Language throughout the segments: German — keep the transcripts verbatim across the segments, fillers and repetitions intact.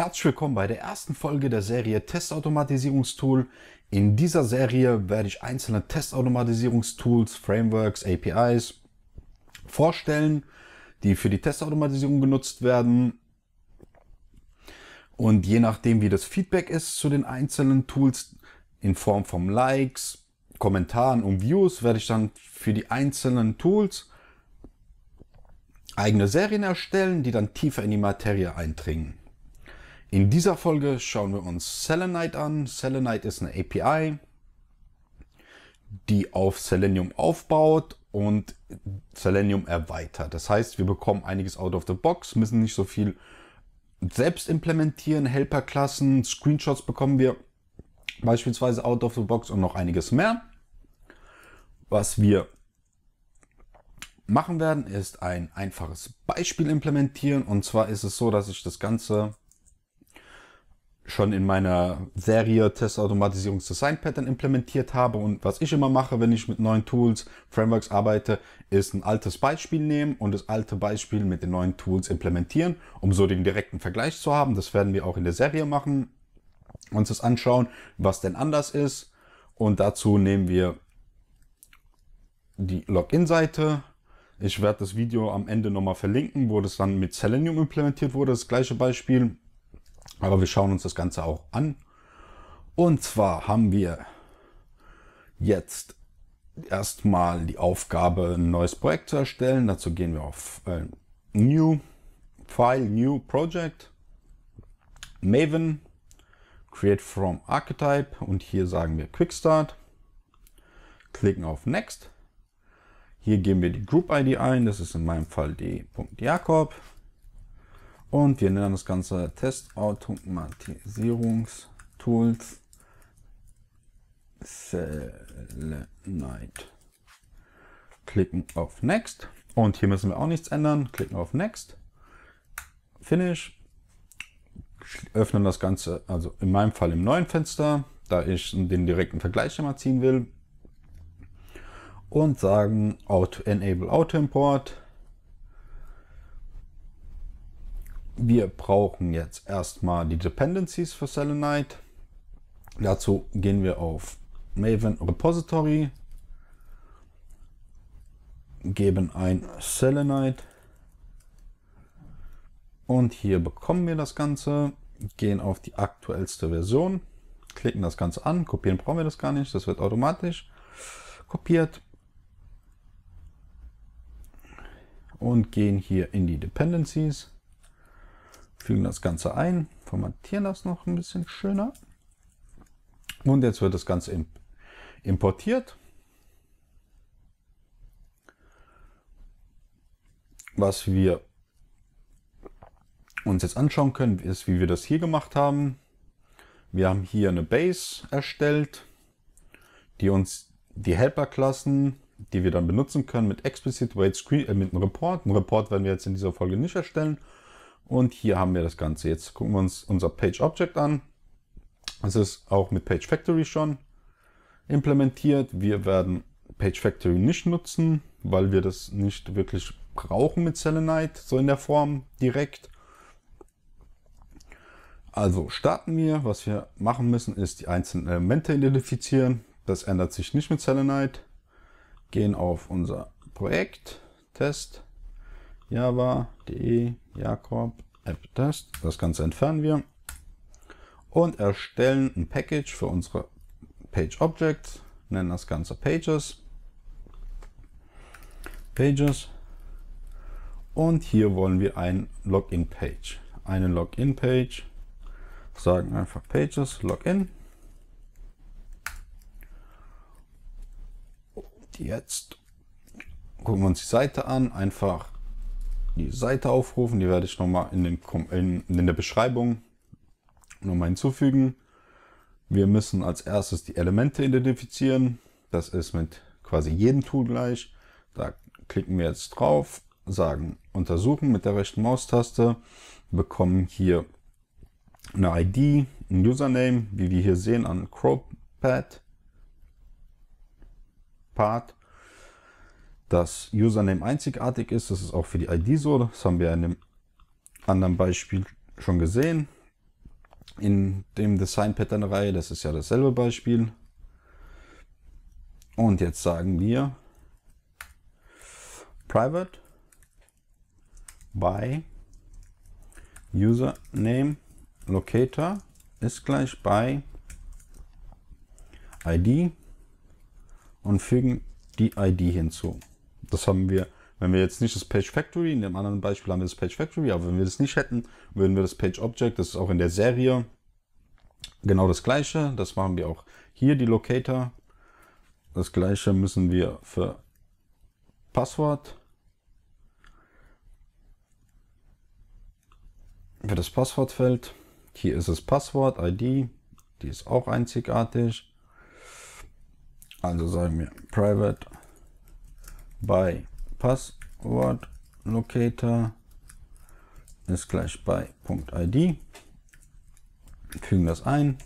Herzlich willkommen bei der ersten Folge der Serie Testautomatisierungstool. In dieser Serie werde ich einzelne Testautomatisierungstools, Frameworks, A P Is vorstellen, die für die Testautomatisierung genutzt werden. Und je nachdem, wie das Feedback ist zu den einzelnen Tools, in Form von Likes, Kommentaren und Views, werde ich dann für die einzelnen Tools eigene Serien erstellen, die dann tiefer in die Materie eindringen. In dieser Folge schauen wir uns Selenite an. Selenite ist eine A P I, die auf Selenium aufbaut und Selenium erweitert. Das heißt, wir bekommen einiges out of the box, müssen nicht so viel selbst implementieren. Helperklassen, Screenshots bekommen wir beispielsweise out of the box und noch einiges mehr. Was wir machen werden, ist ein einfaches Beispiel implementieren. Und zwar ist es so, dass ich das Ganze schon in meiner Serie Testautomatisierungs-Design Pattern implementiert habe. Und was ich immer mache, wenn ich mit neuen Tools, Frameworks arbeite, ist ein altes Beispiel nehmen und das alte Beispiel mit den neuen Tools implementieren, um so den direkten Vergleich zu haben. Das werden wir auch in der Serie machen, uns das anschauen, was denn anders ist. Und dazu nehmen wir die Login-Seite. Ich werde das Video am Ende nochmal verlinken, wo das dann mit Selenium implementiert wurde, das gleiche Beispiel. Aber wir schauen uns das Ganze auch an. Und zwar haben wir jetzt erstmal die Aufgabe, ein neues Projekt zu erstellen. Dazu gehen wir auf äh, New, File, New Project, Maven, Create from Archetype und hier sagen wir Quick Start. Klicken auf Next. Hier geben wir die Group I D ein. Das ist in meinem Fall d.jakob. Und wir nennen das Ganze Testautomatisierungstools Selenite. Klicken auf Next. Und hier müssen wir auch nichts ändern. Klicken auf Next. Finish. Öffnen das Ganze, also in meinem Fall im neuen Fenster, da ich den direkten Vergleich immer ziehen will. Und sagen Auto, Enable Auto Import. Wir brauchen jetzt erstmal die Dependencies für Selenite. Dazu gehen wir auf Maven Repository, geben ein Selenite und hier bekommen wir das Ganze, gehen auf die aktuellste Version, klicken das Ganze an, kopieren brauchen wir das gar nicht, das wird automatisch kopiert und gehen hier in die Dependencies. Fügen das Ganze ein, formatieren das noch ein bisschen schöner. Und jetzt wird das Ganze importiert. Was wir uns jetzt anschauen können, ist, wie wir das hier gemacht haben. Wir haben hier eine Base erstellt, die uns die Helper-Klassen, die wir dann benutzen können, mit Explicit Wait Screen, äh, mit einem Report. Einen Report werden wir jetzt in dieser Folge nicht erstellen. Und hier haben wir das Ganze. Jetzt gucken wir uns unser Page Object an. Es ist auch mit Page Factory schon implementiert. Wir werden Page Factory nicht nutzen, weil wir das nicht wirklich brauchen mit Selenite, so in der Form direkt. Also starten wir. Was wir machen müssen, ist die einzelnen Elemente identifizieren. Das ändert sich nicht mit Selenite. Gehen auf unser Projekt, Test. Java.de, Jakob, App Test. Das Ganze entfernen wir und erstellen ein Package für unsere Page Objects. Nennen das Ganze Pages. Pages. Und hier wollen wir ein Login Page. Eine Login Page. Sagen einfach Pages, Login. Und jetzt gucken wir uns die Seite an. Einfach die Seite aufrufen, die werde ich nochmal in, den, in, in der Beschreibung nochmal hinzufügen. Wir müssen als erstes die Elemente identifizieren. Das ist mit quasi jedem Tool gleich. Da klicken wir jetzt drauf, sagen untersuchen mit der rechten Maustaste, bekommen hier eine I D, ein Username, wie wir hier sehen an CrowPad Part. Das Username einzigartig ist, das ist auch für die I D so, das haben wir in dem anderen Beispiel schon gesehen. in dem Design-Pattern-Reihe. Das ist ja dasselbe Beispiel. Und jetzt sagen wir private by username locator ist gleich bei I D und fügen die I D hinzu. Das haben wir, wenn wir jetzt nicht das Page Factory, in dem anderen Beispiel haben wir das Page Factory, aber wenn wir das nicht hätten, würden wir das Page Object, das ist auch in der Serie genau das gleiche. Das machen wir auch hier, die Locator. Das gleiche müssen wir für Passwort, für das Passwortfeld. Hier ist es Passwort, I D, die ist auch einzigartig. Also sagen wir private by Passwort Locator ist gleich bei .id. Fügen das ein.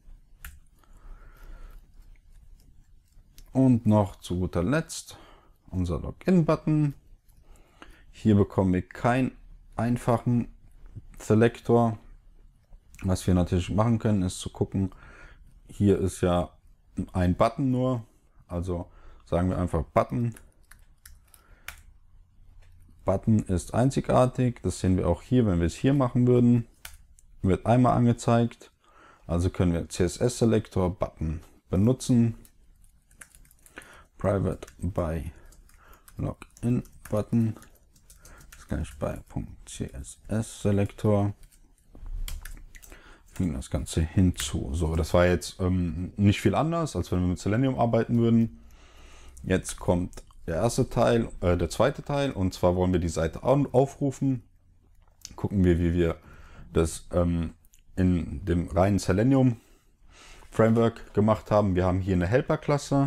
Und noch zu guter Letzt unser Login-Button. Hier bekommen wir keinen einfachen Selektor. Was wir natürlich machen können, ist zu gucken, hier ist ja ein Button nur, also sagen wir einfach Button. Button ist einzigartig, das sehen wir auch hier, wenn wir es hier machen würden, wird einmal angezeigt. Also können wir C S S-Selektor Button benutzen. Private by Login Button ist gleich bei .css-Selektor. Fügen das Ganze hinzu. So, das war jetzt ähm, nicht viel anders, als wenn wir mit Selenium arbeiten würden. Jetzt kommt der erste Teil, äh, der zweite Teil, und zwar wollen wir die Seite aufrufen. Gucken wir, wie wir das ähm, in dem reinen Selenium Framework gemacht haben. Wir haben hier eine Helper-Klasse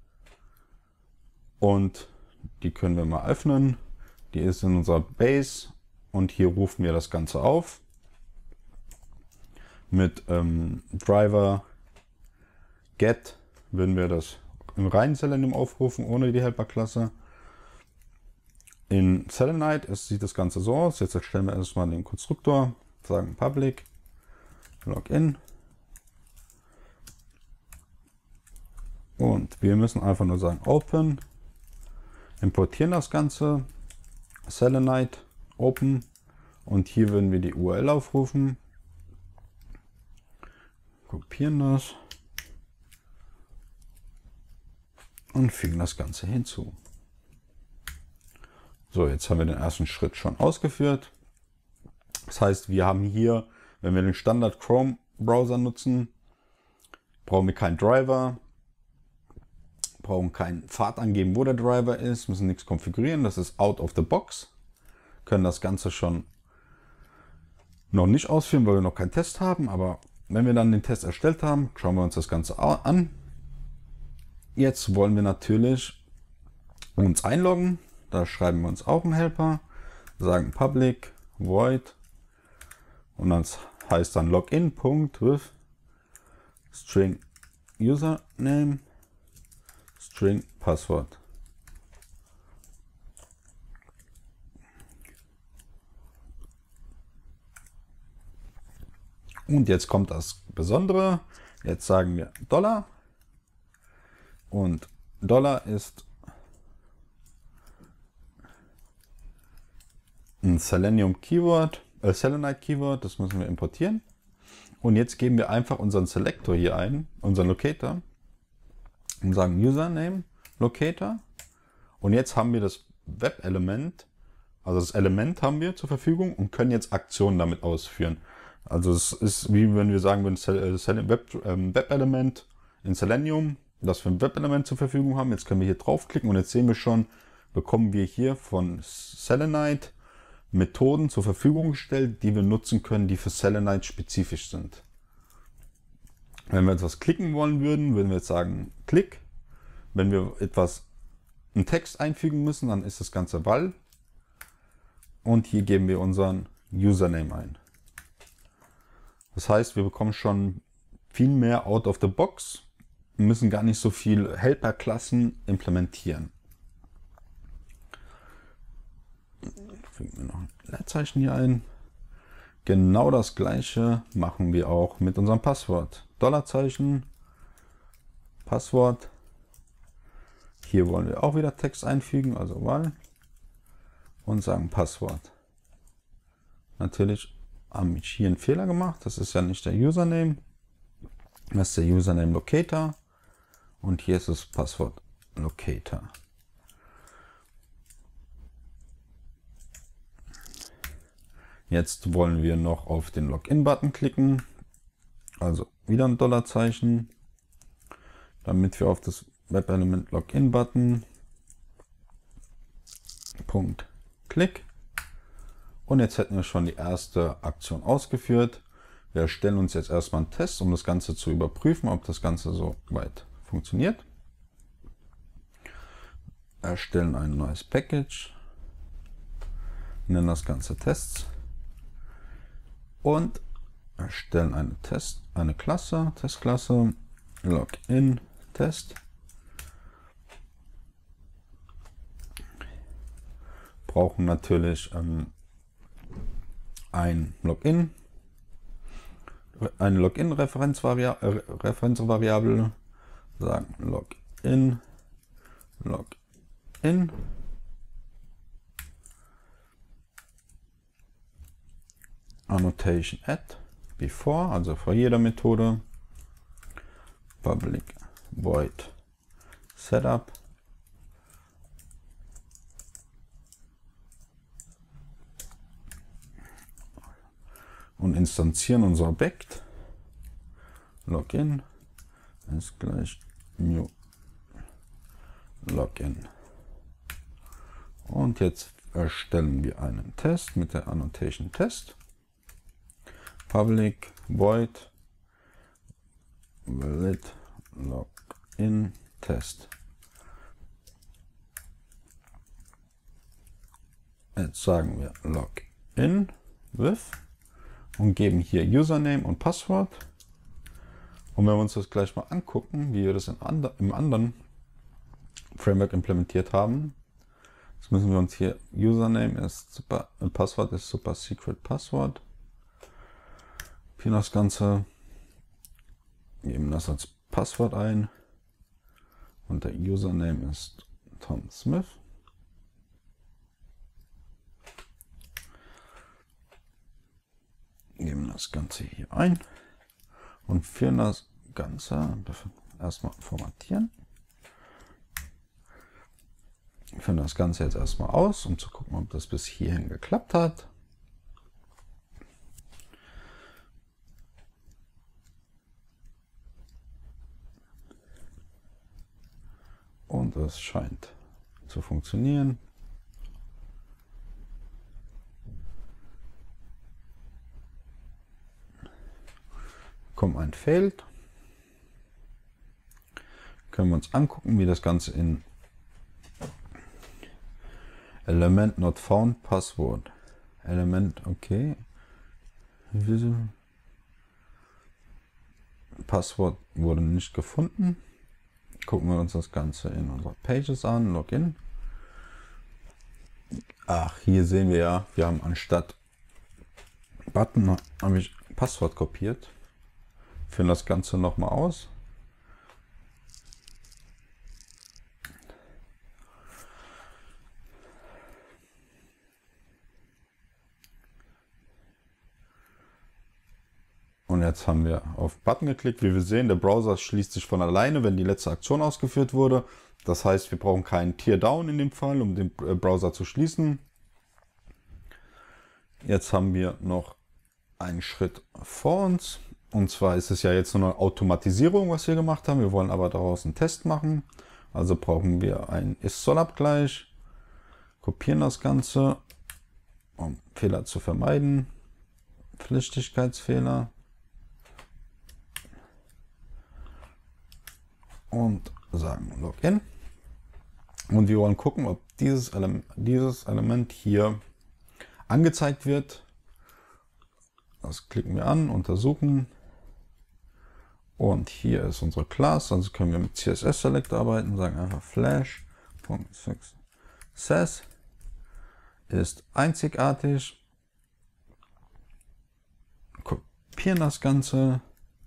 und die können wir mal öffnen. Die ist in unserer Base und hier rufen wir das Ganze auf. Mit ähm, Driver Get würden wir das im reinen Selenium aufrufen, ohne die Helper-Klasse. In Selenite ist, sieht das Ganze so aus. Jetzt erstellen wir erstmal den Konstruktor, sagen Public Login. Und wir müssen einfach nur sagen Open. Importieren das Ganze. Selenite Open. Und hier würden wir die U R L aufrufen. Kopieren das und fügen das Ganze hinzu. So, jetzt haben wir den ersten Schritt schon ausgeführt. Das heißt, wir haben hier, wenn wir den Standard Chrome Browser nutzen, brauchen wir keinen Driver, brauchen keinen Pfad angeben, wo der Driver ist, müssen nichts konfigurieren. Das ist out of the box. Können das Ganze schon noch nicht ausführen, weil wir noch keinen Test haben, aber wenn wir dann den Test erstellt haben, schauen wir uns das Ganze an. Jetzt wollen wir natürlich uns einloggen. Da schreiben wir uns auch einen Helper, sagen public void und das heißt dann login.with string username string password. Und jetzt kommt das Besondere. Jetzt sagen wir Dollar. Und Dollar ist ein Selenium Keyword, äh, Selenite Keyword. Das müssen wir importieren. Und jetzt geben wir einfach unseren Selektor hier ein, unseren Locator. Und sagen Username Locator. Und jetzt haben wir das Web-Element, also das Element haben wir zur Verfügung und können jetzt Aktionen damit ausführen. Also es ist wie wenn wir sagen, wenn ein Web-Element in Selenium, das wir ein Web-Element zur Verfügung haben. Jetzt können wir hier draufklicken und jetzt sehen wir schon, bekommen wir hier von Selenite Methoden zur Verfügung gestellt, die wir nutzen können, die für Selenite spezifisch sind. Wenn wir etwas klicken wollen würden, würden wir jetzt sagen Klick. Wenn wir etwas, einen Text einfügen müssen, dann ist das Ganze val. Und hier geben wir unseren Username ein. Das heißt, wir bekommen schon viel mehr out of the box. Wir müssen gar nicht so viel Helper-Klassen implementieren. Fügen wir noch ein Leerzeichen hier ein. Genau das gleiche machen wir auch mit unserem Passwort. Dollarzeichen, Passwort. Hier wollen wir auch wieder Text einfügen, also Wahl. Und sagen Passwort. Natürlich habe ich hier einen Fehler gemacht. Das ist ja nicht der Username. Das ist der Username Locator. Und hier ist das Passwort Locator. Jetzt wollen wir noch auf den Login-Button klicken. Also wieder ein Dollarzeichen. Damit wir auf das Web-Element Login-Button Punkt Klick. Und jetzt hätten wir schon die erste Aktion ausgeführt. Wir erstellen uns jetzt erstmal einen Test, um das Ganze zu überprüfen, ob das Ganze so weit funktioniert. Erstellen ein neues Package. Nennen das Ganze Tests. Und erstellen eine Test, eine Klasse, Testklasse, Login Test. Brauchen natürlich ähm, ein Login, eine Login-Referenzvariable, Referenzvariable, sagen Login, Login, Annotation add, before, also vor jeder Methode, public void setup, und instanzieren unser Objekt. Login ist gleich new Login. Und jetzt erstellen wir einen Test mit der Annotation Test. Public void valid Login Test. Jetzt sagen wir Login with und geben hier Username und Passwort. Und wenn wir uns das gleich mal angucken, wie wir das in and im anderen Framework implementiert haben, jetzt müssen wir uns hier Username ist super, und Passwort ist super secret Passwort. Hier das Ganze, geben das als Passwort ein und der Username ist Tom Smith. Geben das Ganze hier ein und führen das Ganze erstmal formatieren. Führen das Ganze jetzt erstmal aus, um zu gucken, ob das bis hierhin geklappt hat. Und es scheint zu funktionieren. Kommt ein Failed. Können wir uns angucken, wie das Ganze in Element not found Passwort. Element, okay. Passwort wurde nicht gefunden. Gucken wir uns das Ganze in unserer Pages an. Login. Ach, hier sehen wir ja, wir haben anstatt Button habe ich Passwort kopiert. Führen das Ganze nochmal aus. Und jetzt haben wir auf Button geklickt. Wie wir sehen, der Browser schließt sich von alleine, wenn die letzte Aktion ausgeführt wurde. Das heißt, wir brauchen keinen Teardown in dem Fall, um den Browser zu schließen. Jetzt haben wir noch einen Schritt vor uns. Und zwar ist es ja jetzt nur eine Automatisierung, was wir gemacht haben. Wir wollen aber daraus einen Test machen. Also brauchen wir einen Ist-Soll-Abgleich. Kopieren das Ganze, um Fehler zu vermeiden. Flüchtigkeitsfehler. Und sagen Login. Und wir wollen gucken, ob dieses Element, dieses Element hier angezeigt wird. Das klicken wir an, untersuchen. Und hier ist unsere Class, also können wir mit C S S Select arbeiten, sagen einfach Flash.success ist einzigartig. kopieren das Ganze.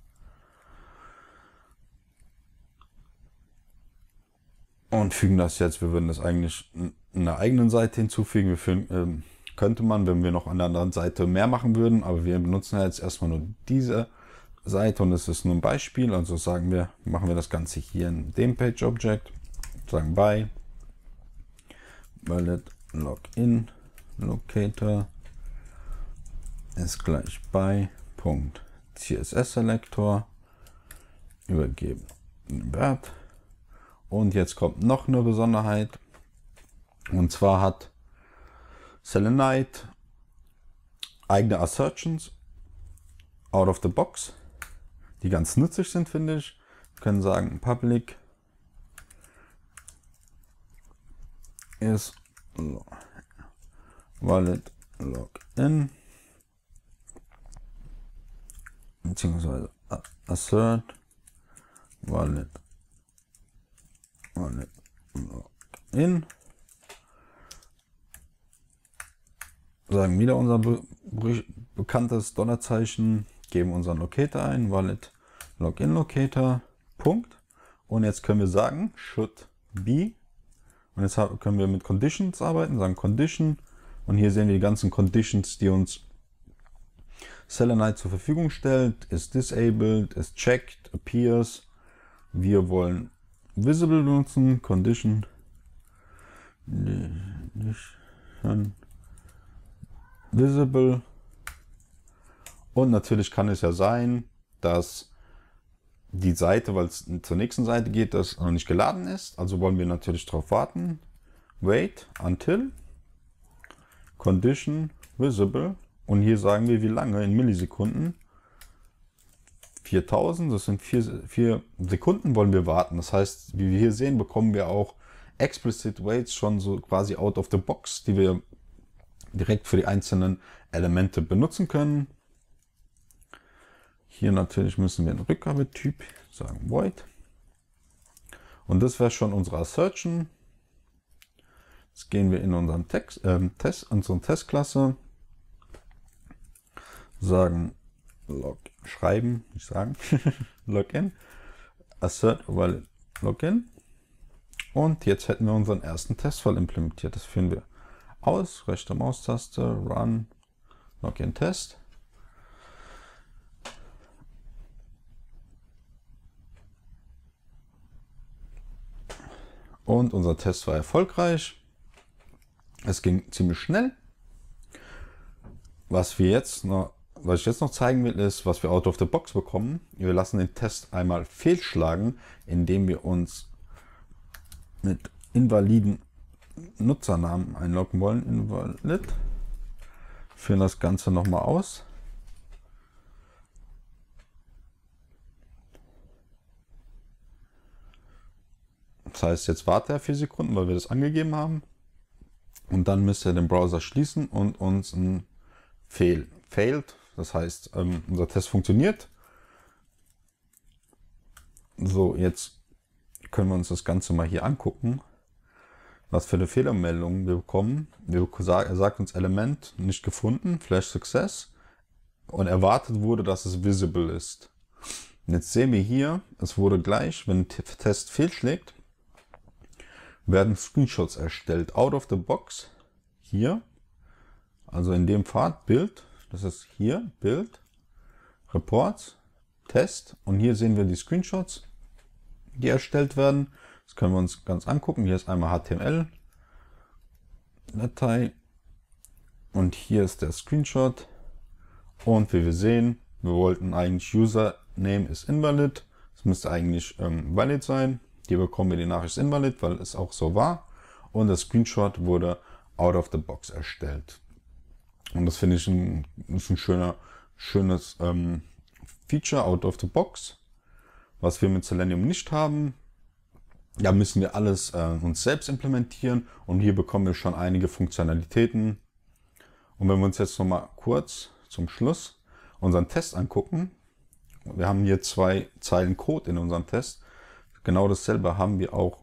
Und fügen das jetzt, wir würden das eigentlich in einer eigenen Seite hinzufügen. Wir fügen, ähm, könnte man, wenn wir noch an der anderen Seite mehr machen würden, aber wir benutzen ja jetzt erstmal nur diese Seite und es ist nur ein Beispiel. Also sagen wir, machen wir das Ganze hier in dem Page Object, sagen by Wallet Login Locator ist gleich by .css Selector übergeben Wert. Und jetzt kommt noch eine Besonderheit. Und zwar hat Selenite eigene Assertions out of the box, die ganz nützlich sind, finde ich. Wir können sagen, public is wallet login beziehungsweise assert wallet wallet login. Sagen wieder unser be be bekanntes Dollarzeichen, geben unseren Locator ein, Wallet Login Locator, Punkt. Und jetzt können wir sagen, should be. Und jetzt können wir mit Conditions arbeiten, sagen Condition. Und hier sehen wir die ganzen Conditions, die uns Selenite zur Verfügung stellt. Ist disabled, ist checked, appears. Wir wollen visible benutzen, Condition. Visible. Und natürlich kann es ja sein, dass die Seite, weil es zur nächsten Seite geht, das noch nicht geladen ist. Also wollen wir natürlich darauf warten. Wait until Condition visible. Und hier sagen wir, wie lange in Millisekunden. viertausend, das sind vier Sekunden wollen wir warten. Das heißt, wie wir hier sehen, bekommen wir auch explicit waits schon so quasi out of the box, die wir direkt für die einzelnen Elemente benutzen können. Hier natürlich müssen wir einen Rückgabetyp sagen, void. Und das wäre schon unsere Assertion. Jetzt gehen wir in unseren Text, äh, Test, unsere Testklasse, sagen log, schreiben, nicht sagen, login, assert wallet login. Und jetzt hätten wir unseren ersten Testfall implementiert. Das führen wir aus, rechte Maustaste, run, login test. Und unser Test war erfolgreich. Es ging ziemlich schnell. Was wir jetzt noch, was ich jetzt noch zeigen will, ist, was wir out of the box bekommen. Wir lassen den Test einmal fehlschlagen, indem wir uns mit invaliden Nutzernamen einloggen wollen. Invalid. Führen das Ganze nochmal aus. Das heißt, jetzt wartet er vier Sekunden, weil wir das angegeben haben. Und dann müsste er den Browser schließen und uns ein Fail, failed. Das heißt, ähm, unser Test funktioniert. So, jetzt können wir uns das Ganze mal hier angucken, was für eine Fehlermeldung wir bekommen. Wir, er sagt uns Element nicht gefunden, Flash Success. Und erwartet wurde, dass es visible ist. Und jetzt sehen wir hier, es wurde gleich, wenn der Test fehlschlägt, werden Screenshots erstellt, out of the box, hier, also in dem Pfad, Bild, das ist hier, Bild, Reports, Test, und hier sehen wir die Screenshots, die erstellt werden. Das können wir uns ganz angucken. Hier ist einmal H T M L, Datei, und hier ist der Screenshot, und wie wir sehen, wir wollten eigentlich Username ist invalid, es müsste eigentlich ähm, valid sein. Hier bekommen wir die Nachricht invalid, weil es auch so war. Und das Screenshot wurde out of the box erstellt. Und das finde ich ein, ist ein schöner, schönes ähm, Feature out of the box, was wir mit Selenium nicht haben. Da müssen wir alles äh, uns selbst implementieren. Und hier bekommen wir schon einige Funktionalitäten. Und wenn wir uns jetzt noch mal kurz zum Schluss unseren Test angucken. Wir haben hier zwei Zeilen Code in unserem Test. Genau dasselbe haben wir auch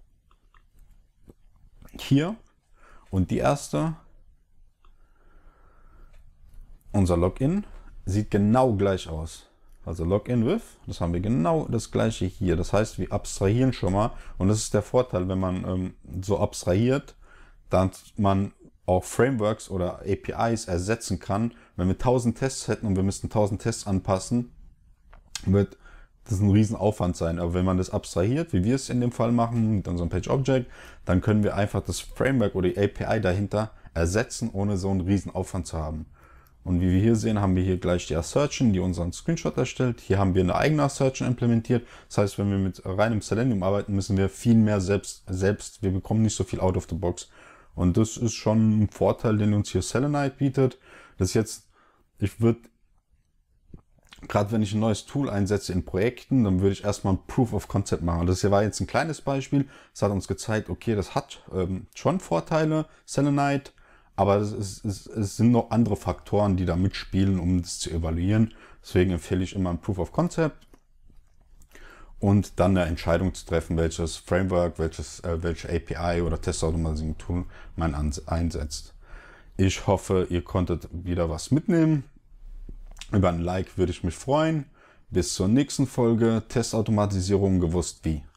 hier. Und die erste, unser Login, sieht genau gleich aus. Also Login with, das haben wir genau das gleiche hier. Das heißt, wir abstrahieren schon mal. Und das ist der Vorteil, wenn man ähm, so abstrahiert, dass man auch Frameworks oder A P Is ersetzen kann. Wenn wir tausend Tests hätten und wir müssten tausend Tests anpassen, wird das ein Riesenaufwand sein. Aber wenn man das abstrahiert, wie wir es in dem Fall machen, mit unserem Page Object, dann können wir einfach das Framework oder die A P I dahinter ersetzen, ohne so einen Riesenaufwand zu haben. Und wie wir hier sehen, haben wir hier gleich die Assertion, die unseren Screenshot erstellt. Hier haben wir eine eigene Assertion implementiert. Das heißt, wenn wir mit reinem Selenium arbeiten, müssen wir viel mehr selbst, selbst, wir bekommen nicht so viel out of the box. Und das ist schon ein Vorteil, den uns hier Selenite bietet. Das ist jetzt, ich würde, gerade wenn ich ein neues Tool einsetze in Projekten, dann würde ich erstmal ein Proof of Concept machen. Das hier war jetzt ein kleines Beispiel. Es hat uns gezeigt, okay, das hat ähm, schon Vorteile, Selenite. Aber es, ist, es, es sind noch andere Faktoren, die da mitspielen, um das zu evaluieren. Deswegen empfehle ich immer ein Proof of Concept und dann eine Entscheidung zu treffen, welches Framework, welches, äh, welche A P I oder Testautomatisierung-Tool man einsetzt. Ich hoffe, ihr konntet wieder was mitnehmen. Über ein Like würde ich mich freuen. Bis zur nächsten Folge. Testautomatisierung gewusst wie.